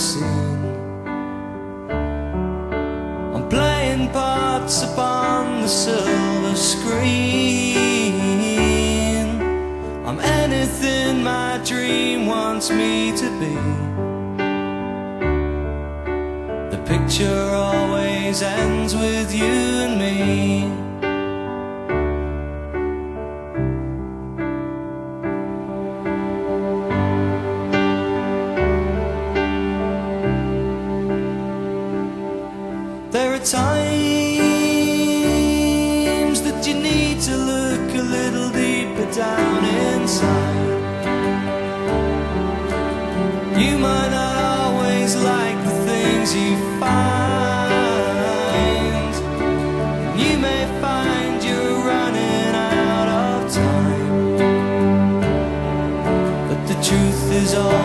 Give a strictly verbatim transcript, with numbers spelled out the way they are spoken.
scene. I'm playing parts upon the silver screen. I'm anything my dream wants me to be. The picture always ends with you and me. There are times that you need to look a little deeper down inside. You might not always like the things you find. You may find you're running out of time, but the truth is all